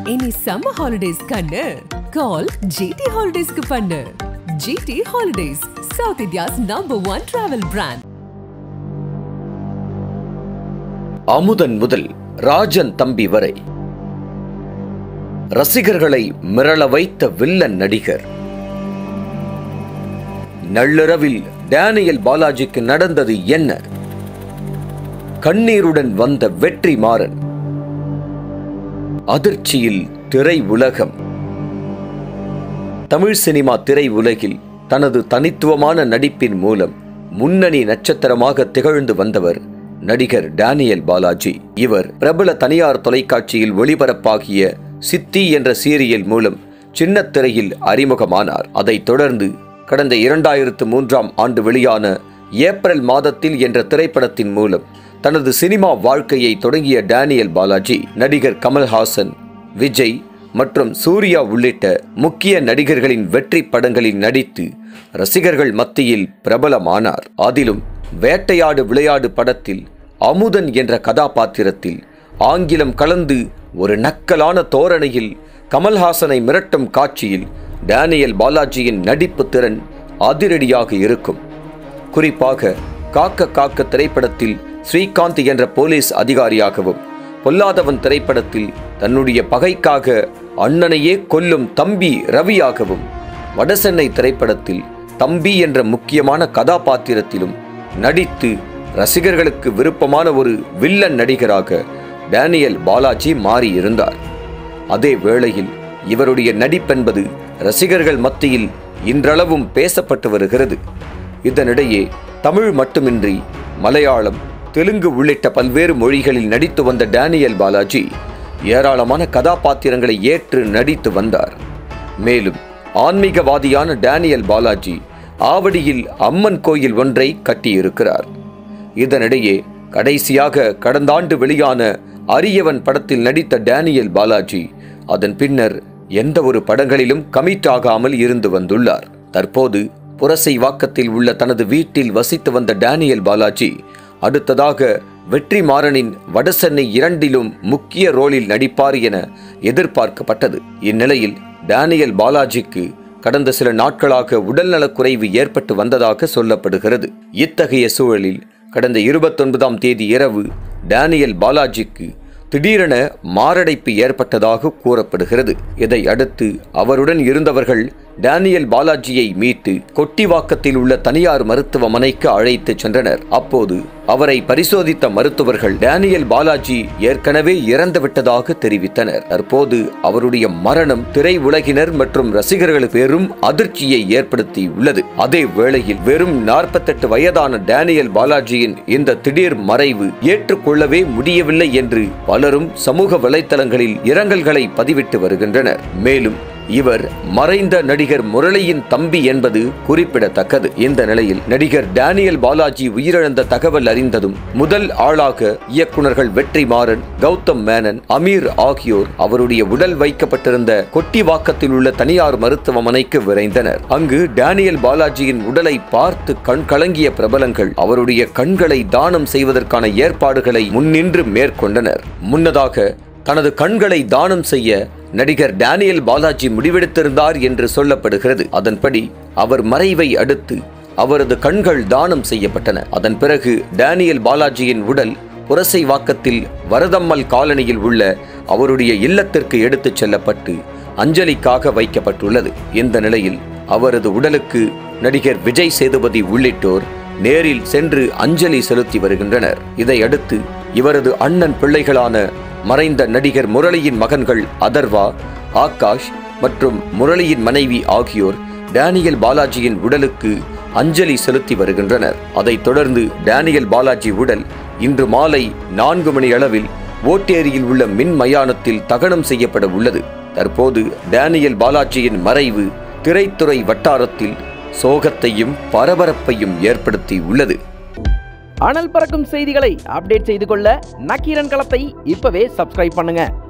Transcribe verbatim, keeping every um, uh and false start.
இனி summer holidays கண்ணு call G T Holidays க்கு பண்ணு. G T Holidays, South India's number one travel brand. Amudhan முதல் ராஜன் தம்பி வரை ரசிகர்களை மிரள வைத்த வில்லன் நடிகர். நள்ளிரவில் டேனியல் பாலாஜிக்கு நடந்தது என்ன? கண்ணீருடன் வந்த வெற்றி மாறன். அதிர்ச்சியில் திரை உலகம். தமிழ் சினிமா திரை உலகில் தனது தனித்துவமான நடிப்பின் மூலம் முன்னணி நட்சத்திரமாக திகழ்ந்து வந்தவர் நடிகர் டேனியல் பாலாஜி. இவர் பிரபல தனியார் தொலைக்காட்சியில் ஒளிபரப்பாகிய சித்தி என்ற சீரியல் மூலம் சின்ன திரையில் அறிமுகமானார். அதைத் தொடர்ந்து கடந்த இரண்டாயிரத்து மூன்றாம் ஆண்டு வெளியான ஏப்ரல் மாதத்தில் என்ற திரைப்படத்தின் மூலம் தனது சினிமா வாழ்க்கையை தொடங்கிய டேனியல் பாலாஜி நடிகர் கமல்ஹாசன், விஜய் மற்றும் சூர்யா உள்ளிட்ட முக்கிய நடிகர்களின் வெற்றி படங்களில் நடித்து ரசிகர்கள் மத்தியில் பிரபலமானார். அதிலும் வேட்டையாடு விளையாடு படத்தில் அமுதன் என்ற கதாபாத்திரத்தில் ஆங்கிலம் கலந்து ஒரு நக்கலான தோரணையில் கமல்ஹாசனை மிரட்டும் காட்சியில் டேனியல் பாலாஜியின் நடிப்பு திறன் அதிரடியாக இருக்கும். குறிப்பாக காக்க காக்க திரைப்படத்தில் ஸ்ரீகாந்த் என்ற போலீஸ் அதிகாரியாகவும், பொல்லாதவன் திரைப்படத்தில் தன்னுடைய பகைக்காக அண்ணனையே கொல்லும் தம்பி ரவியாகவும், வடசென்னை திரைப்படத்தில் தம்பி என்ற முக்கியமான கதாபாத்திரத்திலும் நடித்து ரசிகர்களுக்கு விருப்பமான ஒரு வில்லன் நடிகராக டேனியல் பாலாஜி மாறியிருந்தார். அதே வேளையில் இவருடைய நடிப்பென்பது ரசிகர்கள் மத்தியில் இன்றளவும் பேசப்பட்டு வருகிறது. இதனிடையே தமிழ் மட்டுமின்றி மலையாளம், தெலுங்கு உள்ளிட்ட பல்வேறு மொழிகளில் நடித்து வந்த டேனியல் பாலாஜி ஏராளமான கதாபாத்திரங்களை ஏற்று நடித்து வந்தார். மேலும் ஆன்மீகவாதியான டேனியல் பாலாஜி ஆவடியில் அம்மன் கோயில் ஒன்றை கட்டியிருக்கிறார். இதனிடையே கடைசியாக கடந்த ஆண்டு வெளியான அரியவன் படத்தில் நடித்த டேனியல் பாலாஜி அதன் பின்னர் எந்த ஒரு படங்களிலும் கமிட் ஆகாமல் இருந்து வந்துள்ளார். தற்போது புரசைவாக்கத்தில் உள்ள தனது வீட்டில் வசித்து வந்த டேனியல் பாலாஜி அடுத்ததாக வெற்றி மாறனின் வடசென்னை இரண்டிலும் முக்கிய ரோலில் நடிப்பார் என எதிர்பார்க்கப்பட்டது. இந்நிலையில் டேனியல் பாலாஜிக்கு கடந்த சில நாட்களாக உடல்நலக்குறைவு ஏற்பட்டு வந்ததாக சொல்லப்படுகிறது. இத்தகைய சூழலில் கடந்த இருபத்தொன்பதாம் தேதி இரவு டேனியல் பாலாஜிக்கு திடீரென மாரடைப்பு ஏற்பட்டதாக கூறப்படுகிறது. இதை அடுத்து அவருடன் இருந்தவர்கள் டேனியல் பாலாஜியை மீட்டு கொட்டிவாக்கத்தில் உள்ள தனியார் மருத்துவமனைக்கு அழைத்து சென்றனர். அப்போது அவரை பரிசோதித்த மருத்துவர்கள் டேனியல் பாலாஜி ஏற்கனவே இறந்துவிட்டதாக தெரிவித்தனர். தற்போது அவருடைய மரணம் திரை உலகினர் மற்றும் ரசிகர்களுக்கு பெரும் அதிர்ச்சியை ஏற்படுத்தி உள்ளது. அதே வேளையில் வெறும் நாற்பத்தெட்டு வயதான டேனியல் பாலாஜியின் இந்த திடீர் மறைவு ஏற்றுக்கொள்ளவே முடியவில்லை என்று பலரும் சமூக வலைத்தளங்களில் இரங்கல்களை பதிவிட்டு வருகின்றனர். மேலும் இவர் மறைந்த நடிகர் முரளியின் தம்பி என்பது குறிப்பிடத்தக்கது. இந்த நிலையில் நடிகர் டேனியல் பாலாஜி உயிரிழந்த தகவல் அறிந்ததும் முதல் ஆளாக இயக்குநர்கள் வெற்றி மாறன், கௌதம் மேனன், அமீர் ஆகியோர் அவருடைய உடல் வைக்கப்பட்டிருந்த கொட்டிவாக்கத்தில் உள்ள தனியார் மருத்துவமனைக்கு விரைந்தனர். அங்கு டேனியல் பாலாஜியின் உடலை பார்த்து கண் கலங்கிய பிரபலங்கள் அவருடைய கண்களை தானம் செய்வதற்கான ஏற்பாடுகளை முன்னின்று மேற்கொண்டனர். முன்னதாக தனது கண்களை தானம் செய்ய நடிகர் டேனியல் பாலாஜி முடிவெடுத்திருந்தார் என்று சொல்லப்படுகிறது. அதன்படி அவர் மறைவை அடுத்து அவரது கண்கள் தானம் செய்யப்பட்டன. அதன் பிறகு டேனியல் பாலாஜியின் உடல் புரசைவாக்கத்தில் வரதம்மல் காலனியில் உள்ள அவருடைய இல்லத்திற்கு எடுத்துச் செல்லப்பட்டு அஞ்சலிக்காக வைக்கப்பட்டுள்ளது. இந்த நிலையில் அவரது உடலுக்கு நடிகர் விஜய் சேதுபதி உள்ளிட்டோர் நேரில் சென்று அஞ்சலி செலுத்தி வருகின்றனர். இதையடுத்து இவரது அண்ணன் பிள்ளைகளான மறைந்த நடிகர் முரளியின் மகன்கள் அதர்வா, ஆகாஷ் மற்றும் முரளியின் மனைவி ஆகியோர் டேனியல் பாலாஜியின் உடலுக்கு அஞ்சலி செலுத்தி வருகின்றனர். அதைத் தொடர்ந்து டேனியல் பாலாஜி உடல் இன்று மாலை நான்கு மணி அளவில் ஓட்டேரியில் உள்ள மின் மயானத்தில் தகனம் செய்யப்பட உள்ளது. தற்போது டேனியல் பாலாஜியின் மறைவு திரைத்துறை வட்டாரத்தில் சோகத்தையும் பரபரப்பையும் ஏற்படுத்தி உள்ளது. அனல் பறக்கும் செய்திகளை அப்டேட் செய்து கொள்ள நக்கீரன் களத்தை இப்பவே சப்ஸ்கிரைப் பண்ணுங்க.